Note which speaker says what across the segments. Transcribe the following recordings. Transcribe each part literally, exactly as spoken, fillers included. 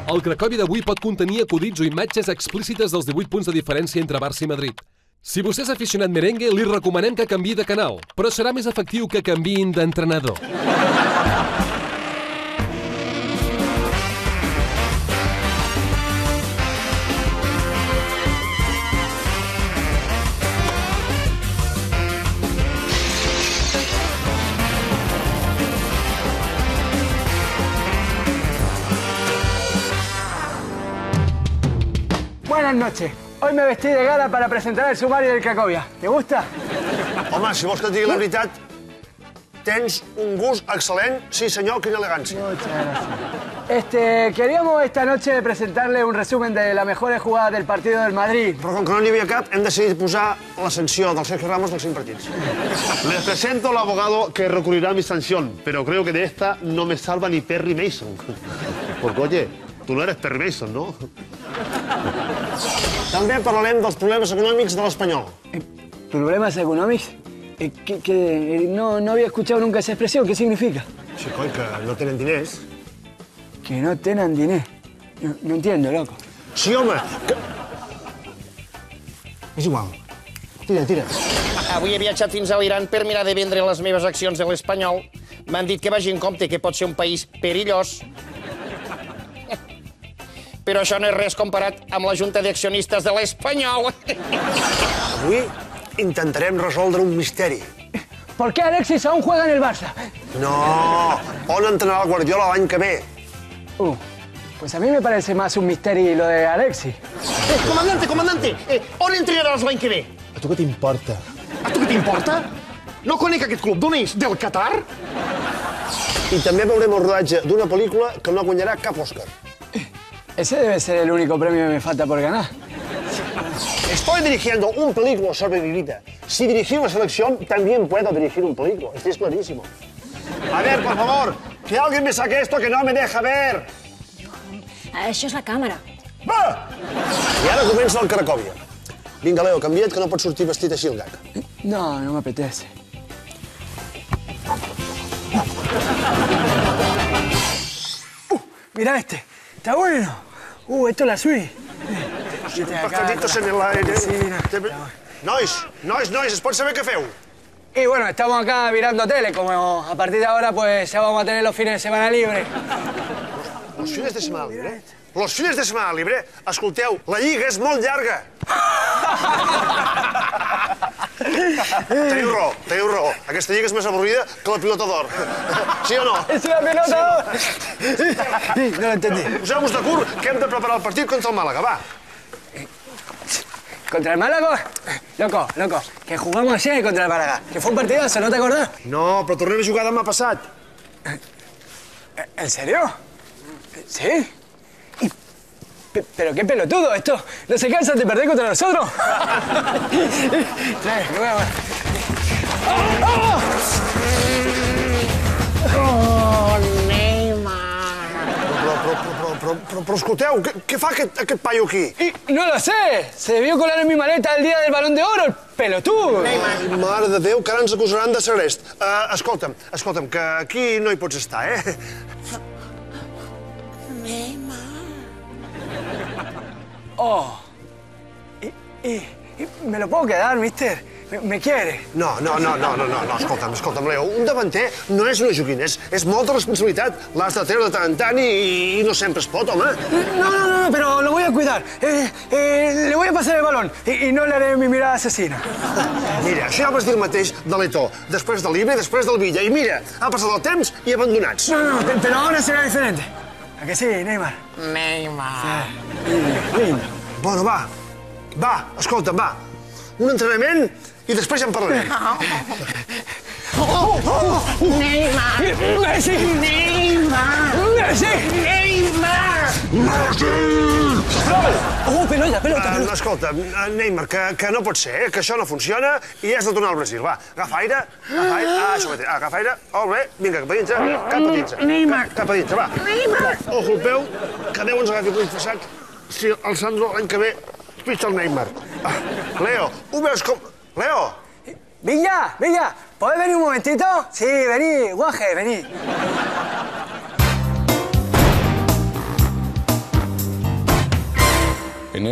Speaker 1: El Cracòvia d'avui pot contenir acudits o imatges explícites dels divuit punts de diferència entre Barça i Madrid. Si vostè és aficionat merengue, li recomanem que canviï de canal, però serà més efectiu que canviïn d'entrenador.
Speaker 2: Buenas noches. Hoy me vestí de gala para presentar el sumario del Cracòvia. ¿Te gusta?
Speaker 3: Home, si vols que et digui la veritat, tens un gust excel·lent. Sí, senyor, quina elegància.
Speaker 2: Muchas gracias. Este, queríamos esta noche presentarle un resumen de las mejores jugadas del partido del Madrid.
Speaker 3: Però com que no n'hi havia cap, hem decidit posar la sanció del Sergio Ramos dels cinc partits.
Speaker 4: Les presento al abogado que recurrirá a mi sanción, pero creo que de esta no me salva ni Perry Mason. Porque, oye, tú no eres Perry Mason, ¿no?
Speaker 3: També parlarem dels problemes econòmics de l'Espanyol.
Speaker 2: Eh, ¿Problemas económicos? Eh, que, que, eh, no, no había escuchado nunca esa expresión. ¿Qué significa?
Speaker 3: Sí, coi, que no tenen diners.
Speaker 2: Que no tengan dinero. No, no entiendo, loco.
Speaker 3: Sí, home, que... És igual. Tira, tira.
Speaker 5: Avui he viatjat fins a l'Iran per mirar de vendre les meves accions de l'Espanyol. M'han dit que vagi en compte, que pot ser un país perillós. Però això no és res comparat amb la Junta d'Accionistes de l'Espanyol.
Speaker 3: Avui intentarem resoldre un misteri.
Speaker 2: ¿Por qué Alexis aún juega en el Barça?
Speaker 3: No, on entrenarà el Guardiola l'any que ve?
Speaker 2: Uh, pues a mí me parece más un misterio lo de Alexis.
Speaker 5: Eh, comandante, comandante, eh, on entrenaràs l'any que ve?
Speaker 4: ¿A tu què t'importa?
Speaker 5: A tu què t'importa? No conec aquest club. D'on és? Del Qatar?
Speaker 3: I també veurem el rodatge d'una pel·lícula que no guanyarà cap Òscar.
Speaker 2: Ese debe ser el único premio que me falta por ganar.
Speaker 3: Estoy dirigiendo un película sobre mi vida. Si dirigir una selección, también puedo dirigir un película. Esto es clarísimo. A ver, por favor, que alguien me saque esto que no me deja ver.
Speaker 6: Això és la càmera.
Speaker 3: Va! I ara comença el Cracòvia. Vinga, Leo, canvia't, que no pots sortir vestit així el gag.
Speaker 2: No, no me apetece. Uh, mira este. Está bueno. Uh, esto es la suite.
Speaker 3: Pastelitos en el aire. Nois, nois, nois, es pot saber què feu?
Speaker 2: Y bueno, estamos acá mirando tele, como a partir de ahora pues ya vamos a tener los fines de semana libres.
Speaker 3: Los fines de setmana libre? Los fines de setmana libre? Escolteu, la lliga és molt llarga. Teniu raó, teniu raó. Aquesta lliga és més avorrida que la pilota d'or. Sí o no?
Speaker 2: ¡Es una pelota d'or! Sí, no lo entendí.
Speaker 3: Poseu-vos de curt que hem de preparar el partit contra el Màlaga, va.
Speaker 2: ¿Contra el Málaga? Loco, loco, que jugamos ayer contra el Málaga. Que fue un partidazo, ¿no te acordás?
Speaker 3: No, però tornem a jugar demà passat.
Speaker 2: ¿En serio? ¿Sí? Y- pe- Pero qué pelotudo esto. ¿No se cansan de perder contra nosotros? Trae, que voy a... ¡Oh!
Speaker 5: Oh, Neymar.
Speaker 3: Però, però, però, però, però, però escolteu, què, què fa aquest, aquest paio aquí?
Speaker 2: Y no lo sé. Se debió colar en mi maleta el día del Balón de Oro, el pelotudo.
Speaker 3: Ai, mare de Déu, que ara ens acusaran de segrest. Uh, escolta'm, escolta'm, que aquí no hi pots estar, eh?
Speaker 2: Oh. Y, y, y me lo puedo quedar, mister. Me, me quiere.
Speaker 3: No, no, no, no, no, no, no, escolta'm, escolta'm, Leo, un davanter no és una joguina, és, és molta responsabilitat. L'has de treure de tant en tant i, i no sempre es pot, home.
Speaker 2: No, no, no, pero lo voy a cuidar. Eh, eh, le voy a pasar el balón y, y no le haré mi mirada asesina.
Speaker 3: Mira, això ja ho vas dir el mateix de l'Eto, després de l'Ibe, després del Villa. I mira, ha passat el temps i abandonats.
Speaker 2: No, no, pe- pero ahora será diferente. ¿A que sí, Neymar?
Speaker 5: Neymar.
Speaker 2: Lindo.
Speaker 3: Bueno, va, va, escolta'm, va. Un entrenament i després ja en parlarem.
Speaker 5: Neymar.
Speaker 2: Messi!
Speaker 5: Neymar.
Speaker 2: Messi!
Speaker 5: Neymar.
Speaker 2: Oh, pelota, pelota,
Speaker 3: Uh,
Speaker 2: pelota.
Speaker 3: escolta, Neymar, que, que no pot ser, eh? Que això no funciona i has de tornar al Brasil. Va, agafa aire, agafa aire, ah, això mateix, agafa aire, molt bé, vinga, cap a dintre, cap a dintre.
Speaker 5: Neymar.
Speaker 3: Cap, cap a dintre, va.
Speaker 5: Neymar.
Speaker 3: Ojo el peu, que Déu ens agafi el disfressat si el Sandro l'any que ve pitja el Neymar. Ah, Leo, ho veus com... Leo!
Speaker 2: Villa, Villa, ¿podés venir un momentito? Sí, vení, guaje, vení.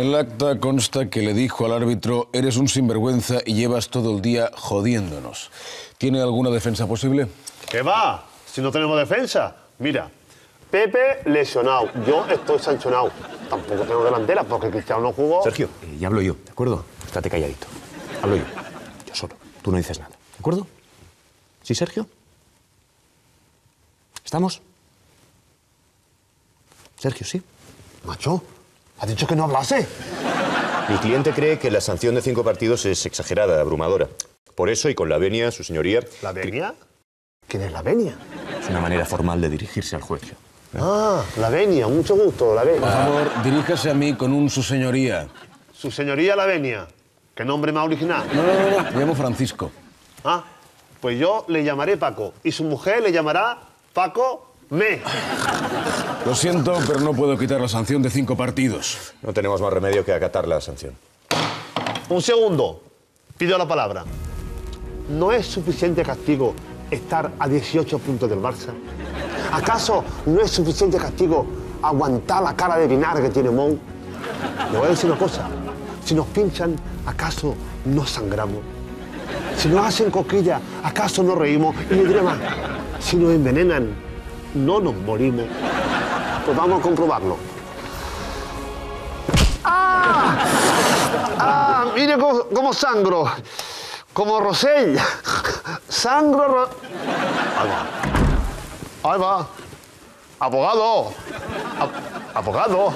Speaker 7: el acta consta que le dijo al árbitro: eres un sinvergüenza y llevas todo el día jodiéndonos. ¿Tiene alguna defensa posible?
Speaker 4: ¿Qué va? Si no tenemos defensa. Mira, Pepe lesionado, yo estoy sancionado. Tampoco tengo delantera porque Cristiano no jugó.
Speaker 8: Sergio, eh, ya hablo yo, ¿de acuerdo? Estate calladito. Hablo yo, yo solo. Tú no dices nada, ¿de acuerdo? ¿Sí, Sergio? ¿Estamos? Sergio, ¿sí?
Speaker 4: Macho, ¿has dicho que no hablase?
Speaker 9: Mi cliente cree que la sanción de cinco partidos es exagerada, abrumadora. Por eso, y con la venia, su señoría...
Speaker 4: ¿La venia? ¿Quién es la venia?
Speaker 9: Es una manera formal de dirigirse al juez.
Speaker 4: ¿Eh? Ah, la venia, mucho gusto, la venia.
Speaker 7: Por favor, diríjase a mí con un su señoría.
Speaker 4: Su señoría la venia. ¿Qué nombre más original?
Speaker 7: No, no, no, no. Me llamo Francisco.
Speaker 4: Ah, pues yo le llamaré Paco y su mujer le llamará Paco Me.
Speaker 7: Lo siento, pero no puedo quitar la sanción de cinco partidos.
Speaker 9: No tenemos más remedio que acatar la sanción.
Speaker 4: Un segundo. Pido la palabra. ¿No es suficiente castigo estar a dieciocho puntos del Barça? ¿Acaso no es suficiente castigo aguantar la cara de vinagre que tiene Mou? Le voy a decir una cosa. Si nos pinchan, ¿acaso no sangramos? Si nos hacen coquilla, ¿acaso no reímos? Y le diré más. Si nos envenenan, ¿no nos morimos? Pues vamos a comprobarlo. ¡Ah! ¡Ah! Mire cómo, cómo sangro. Como Rosell. Sangro... Ro... Ahí va. Ahí va. Abogado. Ab abogado.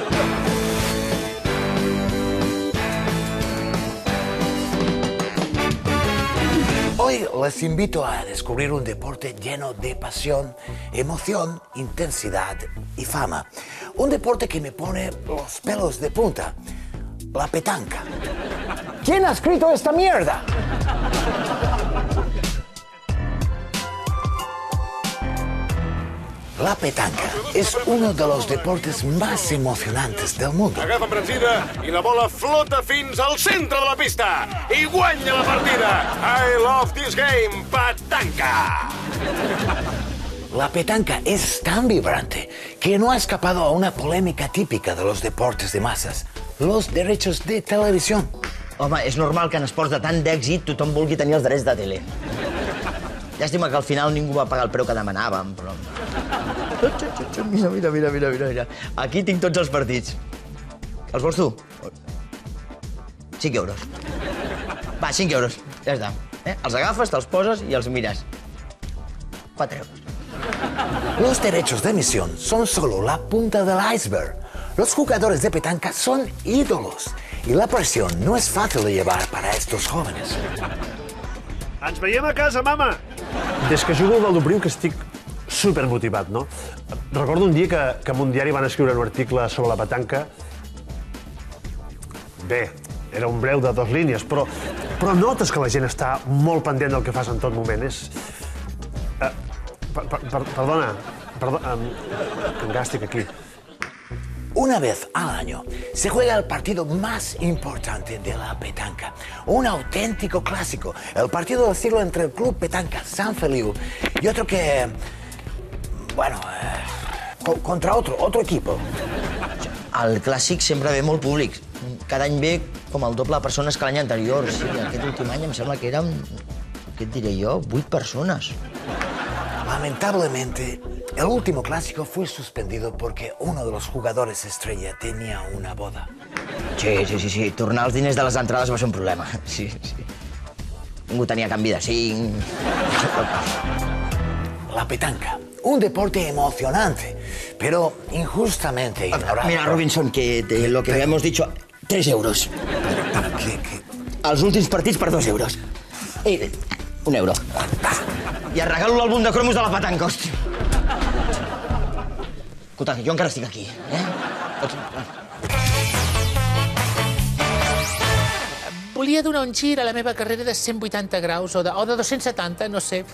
Speaker 10: Hoy les invito a descubrir un deporte lleno de pasión, emoción, intensidad y fama. Un deporte que me pone los pelos de punta. La petanca. ¿Quién ha escrito esta mierda? La petanca és un dels deportes més emocionantes del món.
Speaker 11: Agafa embranzida i la bola flota fins al centre de la pista i guanya la partida. I love this game, petanca.
Speaker 10: La petanca es tan vibrante que no ha escapado a una polémica típica de los deportes de masas, los derechos de televisión.
Speaker 12: Home, és normal que en esports de tant d'èxit tothom vulgui tenir els drets de tele. Llàstima que al final ningú va pagar el preu que demanàvem, però... Mira, mira, mira, mira, mira, mira. Aquí tinc tots els partits. Els vols tu? cinc euros. Va, cinc euros. Ja està. Eh? Els agafes, te'ls poses i els mires. quatre euros.
Speaker 10: Los derechos de emisión son solo la punta del iceberg. Los jugadores de petanca son ídolos y la presión no es fácil de llevar para estos jóvenes.
Speaker 4: Ens veiem a casa, mama! Des que jugo al Valdobriu que estic supermotivat, no? Recordo un dia que, que en un diari van escriure un article sobre la petanca. Bé, era un breu de dues línies, però, però notes que la gent està molt pendent del que fas en tot moment. És... Uh, per, per, per, perdona, perdona, um, que em gàstic aquí.
Speaker 10: Una vez al año se juega el partido más importante de la petanca, un auténtico clásico, el partido del siglo entre el Club Petanca San Feliu y otro que, bueno, eh, contra otro, otro equipo.
Speaker 12: El clàssic sempre ve molt públic. Cada any ve com el doble de persones que l'any anterior. Sí, aquest últim any em sembla que eren, què et diré jo, vuit persones.
Speaker 10: Lamentablemente, el último clásico fue suspendido porque uno de los jugadores estrella tenía una boda.
Speaker 12: Sí, sí, sí, sí. Tornar els diners de les entrades va ser un problema. Sí, sí. Ningú tenia canvi de cinc...
Speaker 10: La petanca, un deporte emocionante, pero injustamente ignorado.
Speaker 12: Mira, Robinson, que de lo que hemos dicho, tres euros.
Speaker 10: ¿Qué, qué?
Speaker 12: Els últims partits per dos euros. Ei, un euro. I et regalo l'àlbum de cromos de la petanca, hòstia. Escolta, jo encara estic aquí, eh?
Speaker 13: Volia donar un gir a la meva carrera de cent vuitanta graus, o de, o de dos-cents setanta, no sé.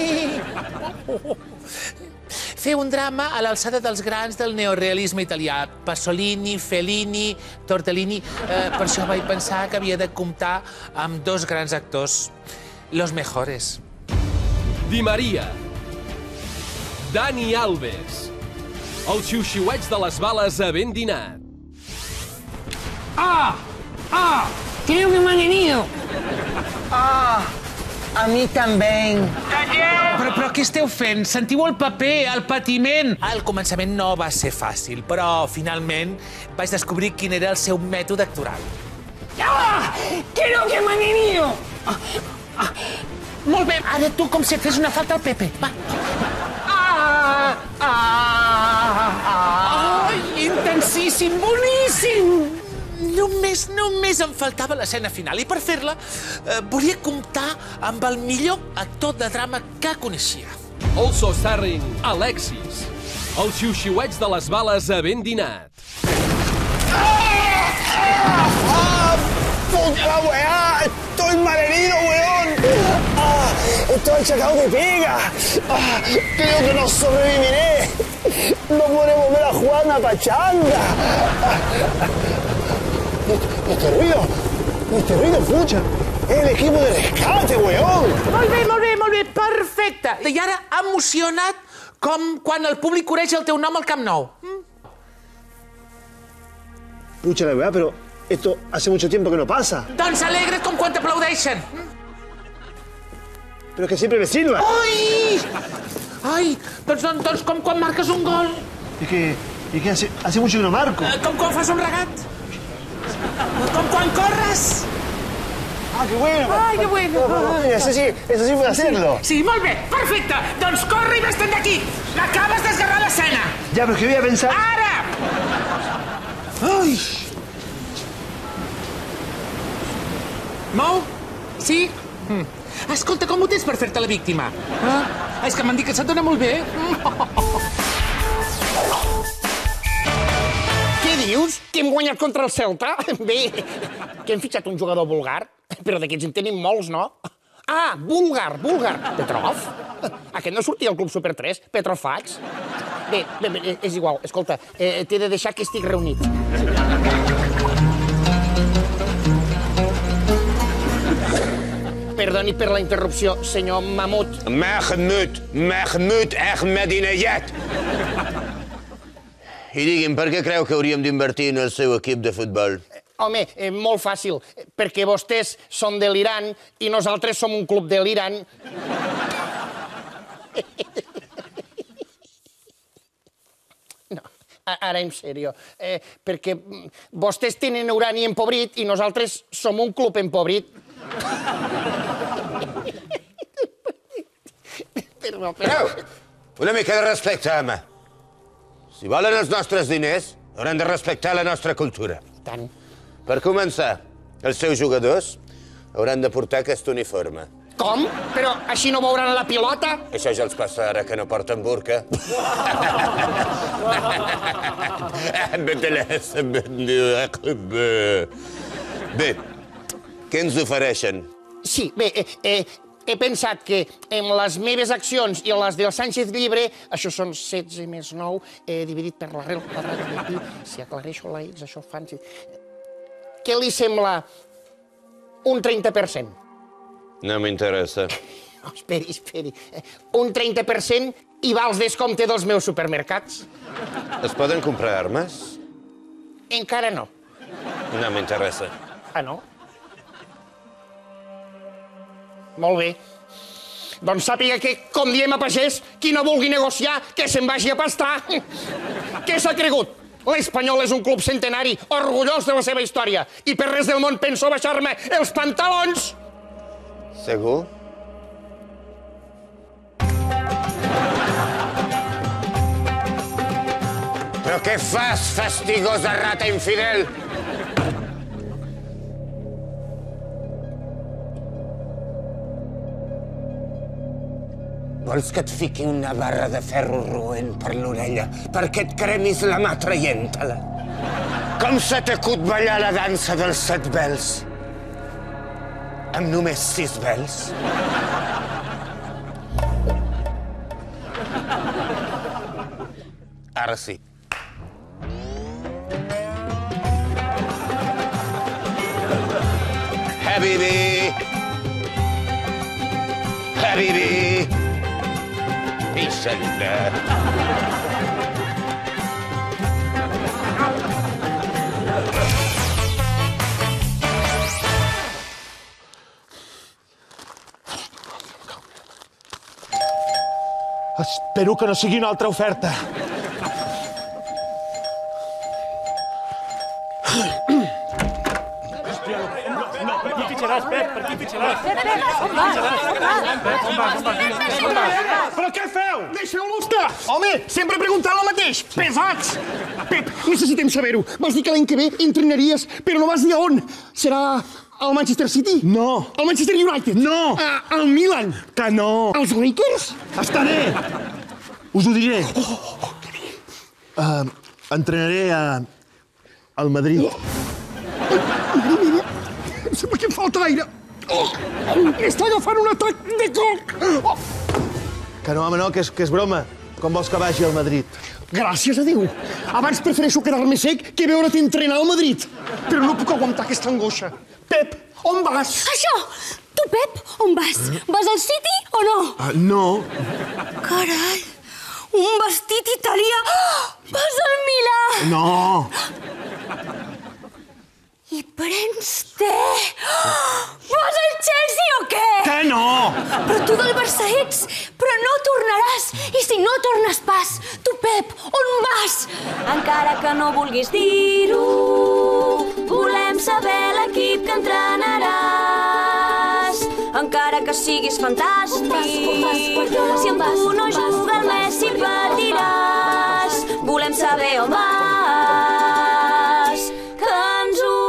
Speaker 13: Fer un drama a l'alçada dels grans del neorealisme italià. Pasolini, Fellini, Tortellini... Eh, per això vaig pensar que havia de comptar amb dos grans actors. Los mejores.
Speaker 1: Di Maria. Dani Alves. El xiu-xiueig de les bales havent dinat.
Speaker 6: ¡Ah! ¡Ah! Creo que me han herido.
Speaker 12: Ah, a mi també.
Speaker 13: Però, però què esteu fent? Sentiu el paper, el patiment. Al començament no va ser fàcil, però finalment vaig descobrir quin era el seu mètode actoral.
Speaker 6: ¡Ah! Creo que me han herido.
Speaker 13: Molt bé, ara tu com si et fes una falta al Pepe. Va.
Speaker 6: ¡Ah! ¡Ah! ¡Ah!
Speaker 13: Ai, intensíssim, boníssim! Només, només em faltava l'escena final i per fer-la eh, volia comptar amb el millor actor de drama que coneixia.
Speaker 1: Also starring Alexis, el xiu-xiueig de les bales havent dinat.
Speaker 2: ¡Puta la weá! ¡Estoy malherido, weón! ¡Ah! ¡Estoy achacado de pega! ¡Ah! ¡Creo que no sobreviviré! ¡No podremos ver a Juan a Pachanga! ¡Ah! ¿Y este ruido? ¿Y este ruido, pucha? ¡Es el equipo de rescate, weón!
Speaker 13: Molt bé, molt bé, molt bé, perfecte. I ara emocionat com quan el públic coneix el teu nom al Camp Nou. Mm?
Speaker 3: Pucha la weá, pero esto hace mucho tiempo que no pasa.
Speaker 13: Doncs alegre't com quan t'aplaudeixen.
Speaker 3: Pero es que siempre me silba.
Speaker 13: Ai! Ai, doncs, doncs, doncs com quan marques un gol.
Speaker 3: Es que, es que hace, hace mucho que no marco.
Speaker 13: Eh, com quan fas un regat. Com quan corres.
Speaker 3: Ah, qué bueno.
Speaker 13: Ai, que bueno.
Speaker 3: Ay, eso sí, eso sí puede hacerlo.
Speaker 13: Sí, molt bé, perfecte. Doncs corre i vés-te'n d'aquí. Acabes d'esgarrar l'escena.
Speaker 3: Ya, pero es que voy a pensar...
Speaker 13: Ara!
Speaker 3: Ai!
Speaker 13: Mou? Sí? Mm. Escolta, com ho tens per fer-te la víctima? Ah? És que m'han dit que se't dona molt bé.
Speaker 5: Què dius? Que hem guanyat contra el Celta? Bé, que hem fitxat un jugador vulgar. Però d'aquests en tenim molts, no? Ah, búlgar, búlgar. Petrov? Aquest no sortia al Club Super tres, Petrofax. Bé, bé, bé, és igual. Escolta, eh, t'he de deixar que estic reunit. Perdoni per la interrupció, senyor Mahmoud.
Speaker 14: Mahmoud, Mahmoud Ahmadinejad. I digui'm, per què creu que hauríem d'invertir en el seu equip de futbol?
Speaker 5: Home, eh, molt fàcil, perquè vostès són de l'Iran i nosaltres som un club de l'Iran. No, ara en sèrio, eh, perquè vostès tenen urani empobrit i nosaltres som un club empobrit.
Speaker 14: Perdó, perdó. Una mica de respecte, home. Si volen els nostres diners, hauran de respectar la nostra cultura.
Speaker 5: Tant.
Speaker 14: Per començar, els seus jugadors hauran de portar aquest uniforme.
Speaker 5: Com? Però així no veuran la pilota?
Speaker 14: Això ja els passa ara que no porten burca. Bé, què ens ofereixen?
Speaker 5: Sí, bé, eh, eh, he pensat que en les meves accions i en les del Sánchez Llibre, això són setze més nou, eh, dividit per l'arrel quadrada de pi, si aclareixo la X, això fan... Què li sembla un trenta per cent?
Speaker 14: No m'interessa.
Speaker 5: No, esperi, esperi. Un trenta per cent i va als descompte dels meus supermercats.
Speaker 14: Es poden comprar armes?
Speaker 5: Encara no.
Speaker 14: No m'interessa.
Speaker 5: Ah, no? Molt bé. Doncs sàpiga que, com diem a pagès, qui no vulgui negociar, que se'n vagi a pastar. Què s'ha cregut? L'Espanyol és un club centenari, orgullós de la seva història, i per res del món penso baixar-me els pantalons.
Speaker 14: Segur? Però què fas, fastigosa rata infidel? Vols que et fiqui una barra de ferro roent per l'orella perquè et cremis la mà traient-te-la? Com se t'acut ballar la dansa dels set vels? Amb només sis vels? Ara sí. Habibi! Habibi! Peace and love.
Speaker 4: Espero que no sigui una altra oferta.
Speaker 15: Per qui fitxaràs, Pep? Per qui fitxaràs?
Speaker 2: On vas?
Speaker 15: On vas? On vas?
Speaker 3: Però què feu? Deixeu-lo estar! Home, sempre preguntant el mateix. Pesats! Pep, necessitem saber-ho. Vas dir que l'any que ve entrenaries, però no vas dir a on. Serà al Manchester City?
Speaker 4: No.
Speaker 3: Al Manchester United?
Speaker 4: No.
Speaker 3: A, al Milan?
Speaker 4: Que no.
Speaker 3: Als Lakers?
Speaker 4: Estaré. Us ho diré.
Speaker 3: Oh, que bé.
Speaker 4: Uh, entrenaré a... al Madrid.
Speaker 3: Mare meva, em sembla que em falta aire. Oh, m'està agafant un atac de cor. Oh.
Speaker 4: Que no, home, no, que és, que és broma. Com vols que vagi al Madrid?
Speaker 3: Gràcies a Déu. Abans prefereixo quedar-me sec que veure't entrenar al Madrid. Però no puc aguantar aquesta angoixa. Pep, on vas?
Speaker 16: Això! Tu, Pep, on vas? Vas al City o no?
Speaker 4: Uh, no.
Speaker 16: Carai, un vestit italià! Vas al Milà!
Speaker 4: No.
Speaker 16: I prens te! Vas al Chelsea o què?
Speaker 4: Que no!
Speaker 16: Però tu del Barça ets, però no tornaràs. I si no tornes pas, tu, Pep, on vas? Encara que no vulguis dir-ho, volem saber l'equip que entrenaràs. Encara que siguis fantàstic, si amb tu no juga el Messi patiràs. Volem saber on vas, que ens ho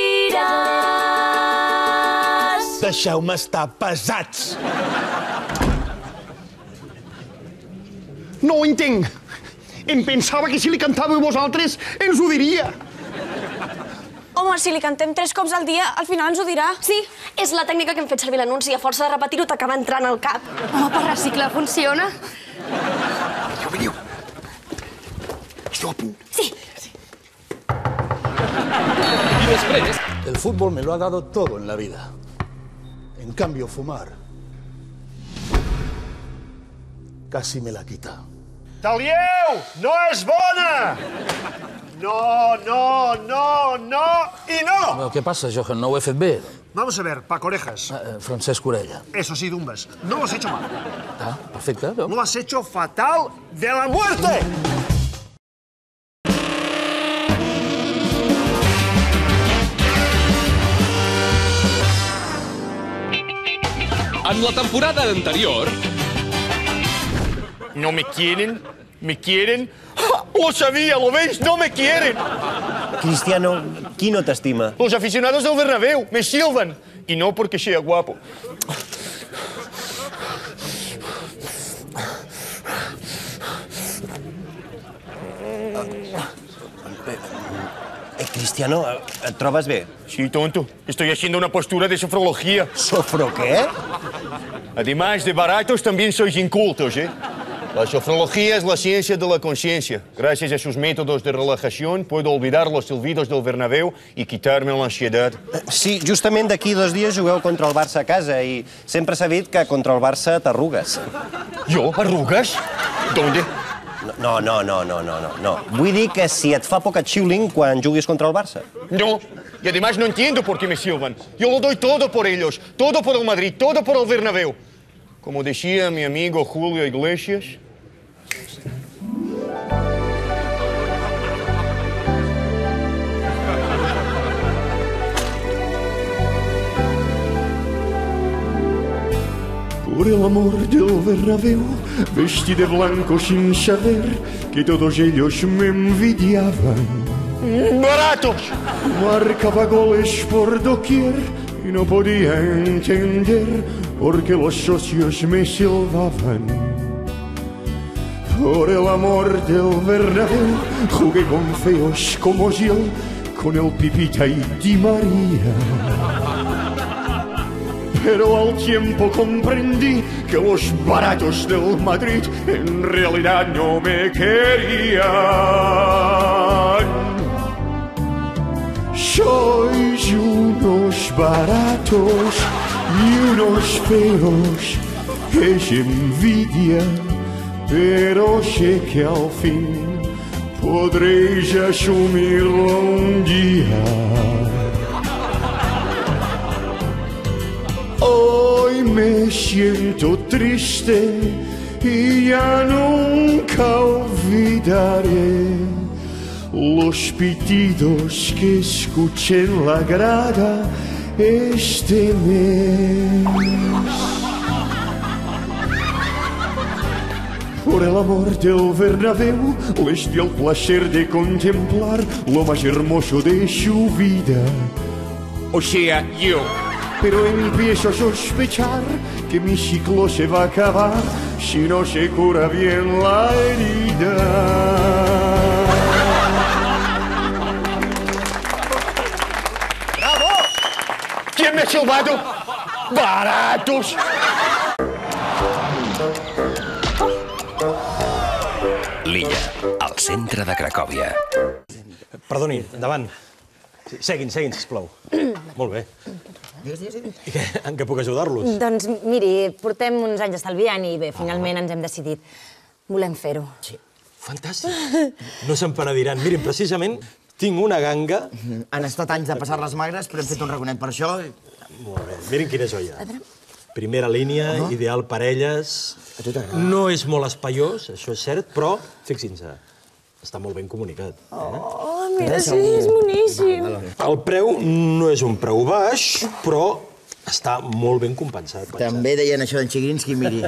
Speaker 16: diràs.
Speaker 4: Deixeu-me estar pesats.
Speaker 3: No ho entenc. Em pensava que si li cantàveu vosaltres ens ho diria.
Speaker 16: Home, si li cantem tres cops al dia, al final ens ho dirà. Sí, és la tècnica que hem fet servir l'anunci. A força de repetir-ho t'acaba entrant al cap. Home, per reciclar funciona.
Speaker 3: Veniu, veniu. Esteu a punt?
Speaker 16: Sí.
Speaker 1: I després...
Speaker 17: El fútbol me lo ha dado todo en la vida. En cambio, fumar casi me la quita.
Speaker 3: Talieu! No és bona! No, no, no, no i no!
Speaker 17: Bueno, ¿qué pasa, Johan? ¿No ho he fet bé?
Speaker 3: Vamos a ver, Paco Orejas.
Speaker 17: Eh, Francesc Orella.
Speaker 3: Eso sí, Dumbas. No lo has hecho mal.
Speaker 17: Ah, perfecte. No?
Speaker 3: Lo has hecho fatal de la muerte.
Speaker 1: En la temporada anterior...
Speaker 18: No me quieren, me quieren... ¡Ah! ¡Lo sabía, lo veis! ¡No me quieren!
Speaker 19: Cristiano, qui no t'estima?
Speaker 18: Los aficionados del Bernabéu me silban. Y no porque sea guapo.
Speaker 19: Eh, Cristiano, ¿et trobes bé?
Speaker 18: Sí, tonto. Estoy haciendo una postura de sofrología.
Speaker 19: ¿Sofro qué?
Speaker 18: Además de baratos, también sois incultos, ¿eh? La sofrología es la ciencia de la conciencia. Gracias a sus métodos de relajación, puedo olvidar los silbidos del Bernabéu y quitarme la ansiedad.
Speaker 19: Sí, justament d'aquí dos dies jugueu contra el Barça a casa i sempre s'ha dit que contra el Barça t'arrugues.
Speaker 18: Jo? Arrugues? ¿Dónde?
Speaker 19: No, no, no, no, no, no, no. Vull dir que si et fa poca xiuling quan juguis contra el Barça.
Speaker 18: No, y además no entiendo por qué me silban. Yo lo doy todo por ellos, todo por el Madrid, todo por el Bernabéu. Como decía mi amigo Julio Iglesias...
Speaker 20: Por el amor del Bernabéu, vestí de blanco sin saber que todos ellos me envidiaban.
Speaker 18: ¡Baratos!
Speaker 20: Marcaba goles por doquier y no podía entender por qué los socios me silbaban. Por el amor del Bernabéu, jugué con feos como Gil, con el Pipita y Di María. Pero al tiempo comprendí que los baratos del Madrid en realidad no me querían. Sois unos baratos y unos feos, es envidia, pero sé que al fin podréis asumirlo un día. Hoy me siento triste y ya nunca olvidaré los pitidos que escuché en la grada este mes. Por el amor del Bernabéu les dio el placer de contemplar lo más hermoso de su vida.
Speaker 11: O sea, yo.
Speaker 20: Pero empiezo a sospechar que mi ciclo se va a acabar si no se cura bien la herida.
Speaker 18: ¡Bravo! ¿Quién me ha silbado? ¡Baratos!
Speaker 21: L'Illa, al centre de Cracòvia.
Speaker 8: Perdoni, endavant. Seguin, seguin, sisplau. Molt bé. I què, en què puc ajudar-los?
Speaker 22: Doncs miri, portem uns anys estalviant i bé, finalment ens hem decidit. Volem fer-ho.
Speaker 8: Sí. Fantàstic. No se'n penediran. Mirin, precisament tinc una ganga...
Speaker 12: Han estat anys de passar les magres, però hem fet un raconet per això.
Speaker 8: Molt bé. Mirin quina joia. Primera línia, ideal parelles... No és molt espaiós, això és cert, però, fixin-se, està molt ben comunicat.
Speaker 22: Oh, mira, sí, és boníssim.
Speaker 8: El preu no és un preu baix, però està molt ben compensat.
Speaker 12: També deien això d'en Chigrinsky, miri.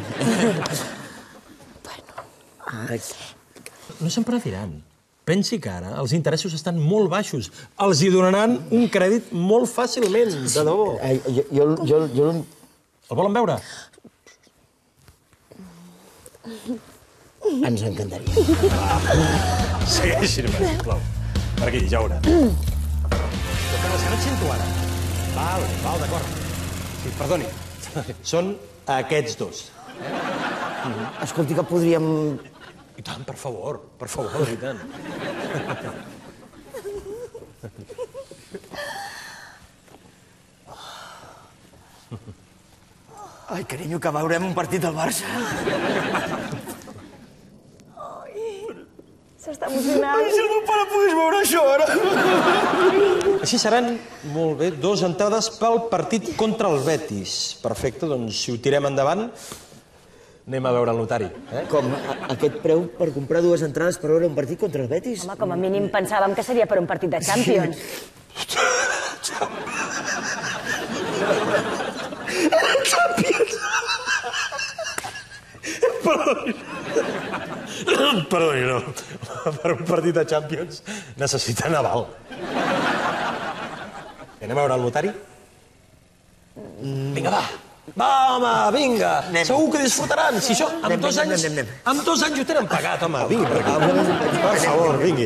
Speaker 8: No se'n penediran. Pensi que ara els interessos estan molt baixos. Els hi donaran un crèdit molt fàcilment, de debò.
Speaker 12: Jo... jo, jo...
Speaker 8: El volen veure?
Speaker 12: Ens encantaria.
Speaker 8: Segueixin-me, sisplau. Per aquí, ja veurà. Però és que no et sento ara. Val, val, d'acord. Sí, perdoni. Són aquests dos.
Speaker 12: Escolti, que podríem...
Speaker 8: I tant, per favor, per favor, i tant.
Speaker 12: Ai, carinyo, que veurem un partit del Barça.
Speaker 22: S'està emocionant.
Speaker 12: Ai, si el meu pare pogués veure això, ara.
Speaker 8: Així seran, molt bé, dos entrades pel partit contra el Betis. Perfecte, doncs si ho tirem endavant, anem a veure el notari.
Speaker 12: Com? Aquest preu per comprar dues entrades per veure un partit contra el Betis?
Speaker 22: Home, com a mínim pensàvem que seria per un partit de Champions.
Speaker 12: Champions!
Speaker 8: Perdoni. Perdoni, no. Per un partit de Champions necessiten aval. Anem a veure el notari? Vinga, va. Va, home, vinga. Segur que disfrutaran. Si això, amb dos anys... Amb dos anys ho tenen pagat, home. Vingui per aquí. Per favor, vingui.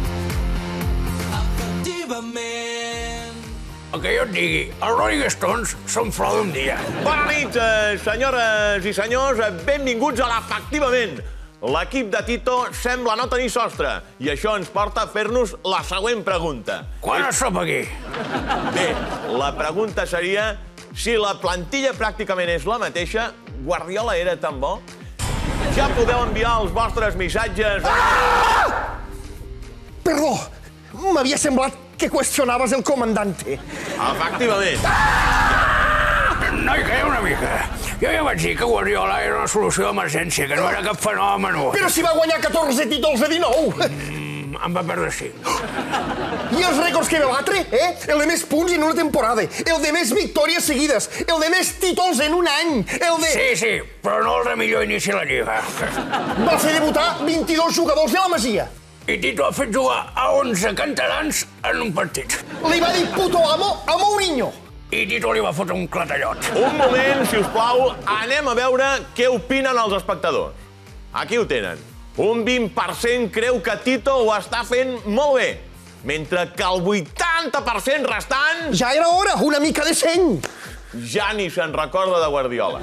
Speaker 11: El que jo et digui, els Rolling Stones són flor d'un dia.
Speaker 18: Bona nit, eh, senyores i senyors. Benvinguts a l'Efectivament. L'equip de Tito sembla no tenir sostre i això ens porta a fer-nos la següent pregunta.
Speaker 11: Quan es sop aquí?
Speaker 18: Bé, la pregunta seria si la plantilla pràcticament és la mateixa, Guardiola era tan bo? Ja podeu enviar els vostres missatges...
Speaker 5: Ah! Perdó, m'havia semblat que qüestionaves el comandante.
Speaker 18: Efectivament.
Speaker 11: No hi caia una mica. Jo ja vaig dir que Guardiola era una solució d'emergència, que no era cap fenomen.
Speaker 5: Però si va guanyar catorze títols de dinou.
Speaker 11: Mm, em va perdre cinc.
Speaker 5: I els rècords que va batre, eh? El de més punts en una temporada, el de més victòries seguides, el de més títols en un any, el de...
Speaker 11: Sí, sí, però no el de millor inici a la Lliga.
Speaker 5: Va fer debutar vint-i-dos jugadors de la Masia.
Speaker 11: I Tito ha fet jugar a onze cantarans en un partit.
Speaker 5: Li va dir puto amo a Mourinho.
Speaker 11: I Tito li va fotre un clatallot.
Speaker 18: Un moment, si us plau, anem a veure què opinen els espectadors. Aquí ho tenen. Un vint per cent creu que Tito ho està fent molt bé, mentre que el vuitanta per cent restant...
Speaker 5: Ja era hora, una mica de seny.
Speaker 18: Ja ni se'n recorda de Guardiola.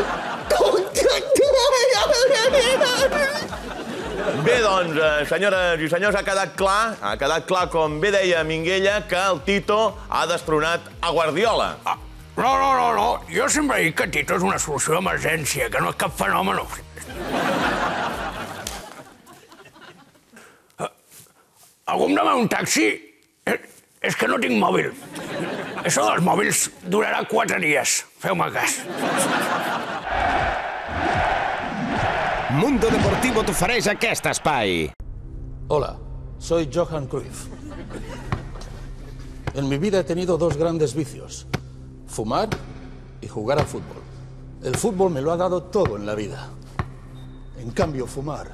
Speaker 18: Bé, doncs, senyores i senyors, ha quedat clar, ha quedat clar, com bé deia Minguella, que el Tito ha destronat a Guardiola.
Speaker 11: Ah, no, no, no, no. Jo sempre dic que Tito és una solució d'emergència, que no és cap fenomen. Algú em demana un taxi? És que no tinc mòbil. Això dels mòbils durarà quatre dies. Feu-me cas.
Speaker 14: Mundo Deportivo t'ofereix aquest espai.
Speaker 17: Hola, soy Johan Cruyff. En mi vida he tenido dos grandes vicios: fumar y jugar al fútbol. El fútbol me lo ha dado todo en la vida. En cambio, fumar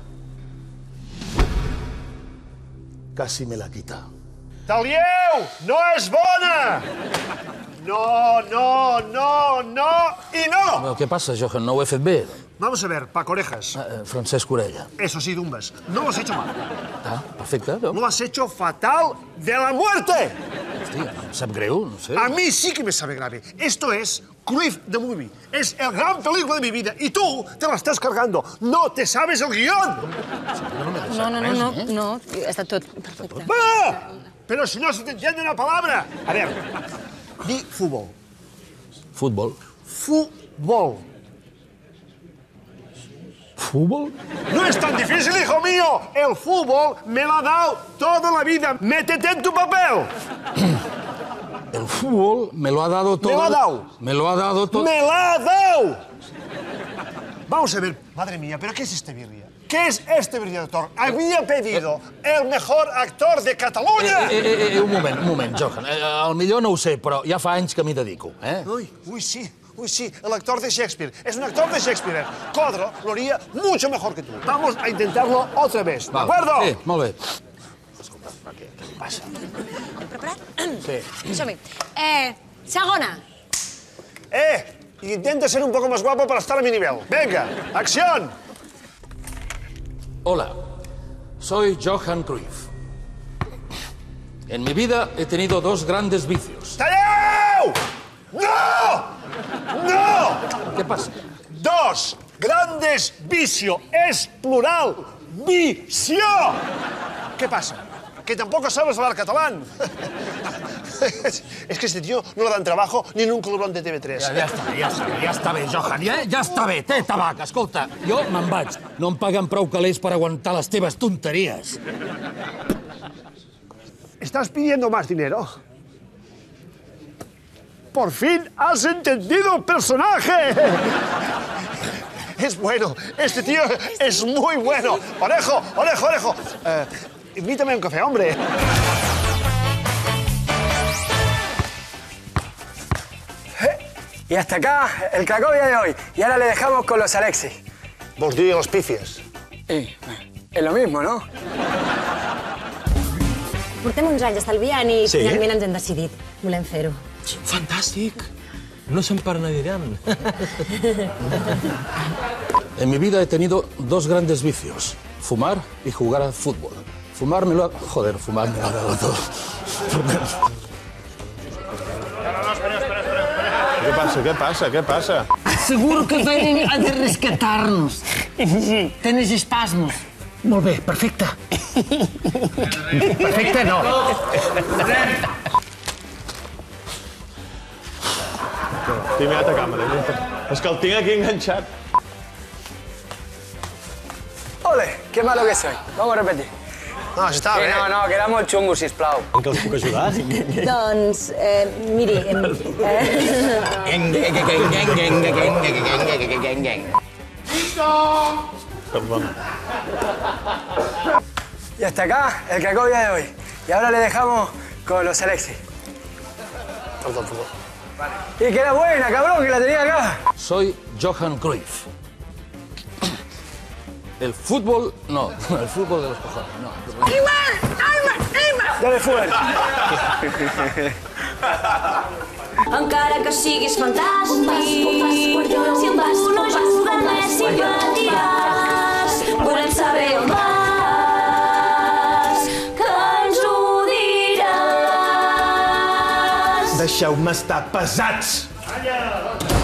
Speaker 17: casi me la quita.
Speaker 3: Talieu! No és bona! No, no, no, no i no!
Speaker 17: ¿Qué pasa, Johan? ¿No lo he fet bé?
Speaker 3: Vamos a ver, Paco Orejas.
Speaker 17: Eh, Francesc Orella.
Speaker 3: Eso sí, Dumbas. No lo has hecho mal.
Speaker 17: Ah, perfecte. No?
Speaker 3: Lo has hecho fatal de la muerte.
Speaker 17: Hòstia, em sap greu, no sé.
Speaker 3: A mí sí que me sabe grave. Esto es Cruyff the Movie. Es el gran película de mi vida. Y tú te la estás cargando. No te sabes el guión.
Speaker 22: No, no, no, no, no. Està tot perfecte.
Speaker 3: ¡Va! Pero si no se te entiende una palabra. A ver, di fútbol.
Speaker 17: Fútbol.
Speaker 3: Fútbol.
Speaker 17: ¿Fútbol?
Speaker 3: No es tan difícil, hijo mío. El fútbol me lo ha dado toda la vida. Métete en tu papel.
Speaker 17: El fútbol me lo ha dado todo.
Speaker 3: Me lo ha dado.
Speaker 17: Me lo ha dado todo.
Speaker 3: ¡Me lo ha dado! Vamos a ver. Madre mía, ¿pero qué es este birria? ¿Qué es este birria, doctor? Había pedido el mejor actor de Catalunya!
Speaker 17: Eh, eh, eh, un moment, un moment, Johan. Eh, el millor no ho sé, però ja fa anys que m'hi dedico, eh?
Speaker 3: Uy, uy, sí. Uy, sí, el actor de Shakespeare. Es un actor de Shakespeare. Codro lo haría mucho mejor que tú. Vamos a intentarlo otra vez, ¿de acuerdo?
Speaker 17: Sí, molt bé.
Speaker 22: Escolta, què, què li passa? Preparat?
Speaker 17: Sí.
Speaker 22: Som-hi. Eh, segona.
Speaker 3: Eh, intenta ser un poco más guapo para estar a mi nivel. Venga, acción.
Speaker 17: Hola, soy Johan Cruyff. En mi vida he tenido dos grandes vicios.
Speaker 3: ¡Talleu! ¡No! ¡No!
Speaker 17: ¿Qué pasa?
Speaker 3: Dos grandes vicio. Es plural. Vicio. ¿Qué pasa? Que tampoco sabes hablar catalán. Es que este tío no le dan trabajo ni en un colorón de T V tres.
Speaker 17: Ja, ja està, ja està, ja està bé, Johan, ja, ja està bé. Té tabac, escolta, jo me'n vaig. No em paguen prou calés per aguantar les teves tonteries.
Speaker 3: ¿Estás pidiendo más dinero? ¡Por fin has entendido el personaje! Es bueno, este tío es muy bueno. Orejo, orejo, orejo. Eh, invítame a un café, hombre.
Speaker 7: Y hasta acá el Cracovia de hoy. Y ahora le dejamos con los Alexis.
Speaker 3: Vos di los pifies.
Speaker 7: Eh, es lo mismo, no?
Speaker 22: Portem uns anys estalviant i
Speaker 8: Sí?
Speaker 22: finalment ens hem decidit. Volem fer-ho.
Speaker 8: Fantàstic. No se'n penediran.
Speaker 17: En mi vida he tenido dos grandes vicios: fumar y jugar al fútbol. Fumar me lo ha... Joder, fumar me lo ha dado todo.
Speaker 18: ¿Qué pasa? ¿Qué pasa? ¿Qué pasa?
Speaker 6: Seguro que vienen a de rescatarnos. Tienes espasmos.
Speaker 5: Molt bé, perfecte. Perfecte, no.
Speaker 18: T'he mirat a càmera. És que el tinc aquí enganxat.
Speaker 7: Ole, qué malo que soy. Vamos a repetir.
Speaker 3: No, està bé.
Speaker 7: Eh, no, no, que era molt xungo, sisplau.
Speaker 8: En què us puc ajudar?
Speaker 22: Doncs, eh, miri... Em, eh...
Speaker 18: Perdona.
Speaker 7: Y hasta acá el Cracovia de hoy. Y ahora le dejamos con los Alexis.
Speaker 3: Perdón, perdón.
Speaker 7: Y que era buena, cabrón, que la tenía acá.
Speaker 17: Soy Johan Cruyff. El fútbol... No, el fútbol de los cojones, no.
Speaker 6: ¡Iman! ¡Iman! ¡Iman!
Speaker 7: Dale fuerte.
Speaker 16: Encara que siguis fantàstic, si amb tu no juga més simpaties, volem saber on vas, que ens ho diràs.
Speaker 18: Deixeu-me estar pesats!
Speaker 3: Calla!